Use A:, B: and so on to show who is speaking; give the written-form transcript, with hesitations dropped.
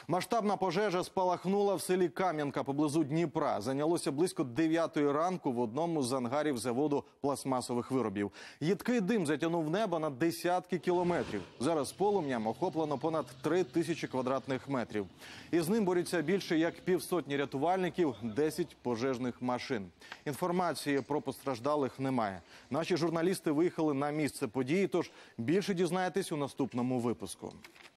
A: Масштабна пожежа спалахнула в селі Кам'янка поблизу Дніпра. Зайнялося близько 9-ї ранку в одному з ангарів заводу пластмасових виробів. Їдкий дим затягнув небо на десятки кілометрів. Зараз полум'ям охоплено понад 3000 квадратних метрів. Із ним борються більше як півсотні рятувальників, 10 пожежних машин. Інформації про постраждалих немає. Наші журналісти виїхали на місце події, тож більше дізнаєтесь у наступному випуску.